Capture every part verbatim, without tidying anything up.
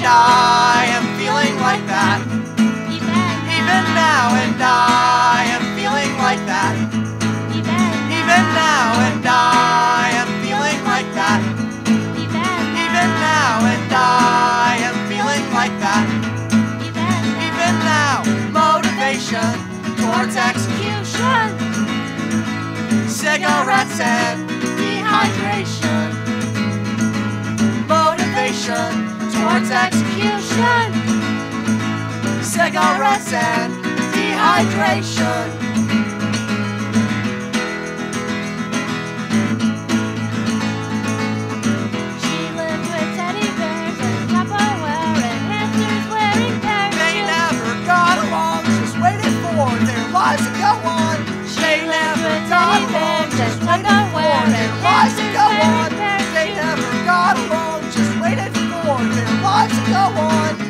I am feeling like that. Even now and I am feeling like that. Even now and I am feeling like that. Even now and I am feeling like that. Even now, motivation towards execution. Cigarettes and dehydration. Motivation towards execution. Cigarettes and dehydration. Their lives to go on. They never got along, just waited for their lives to go on. They never got along, just waited for their lives to go on.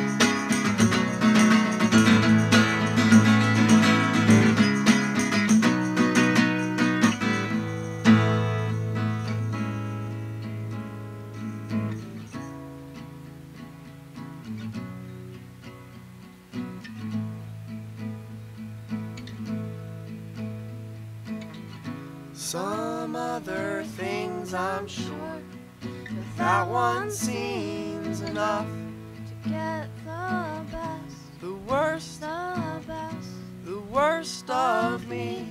Some other things I'm sure, but that one seems enough to get the best, the worst, the best, the worst of me.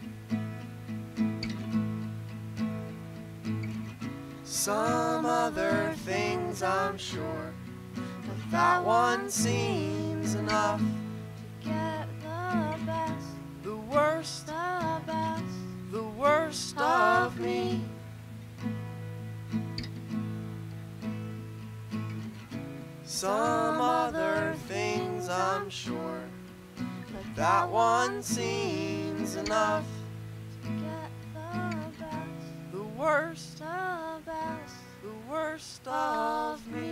Some other things I'm sure, but that one seems enough to get the best, the worst, the best, the worst of me. Some other things I'm sure, but that one seems enough to get the best, the worst, the best, the worst of me.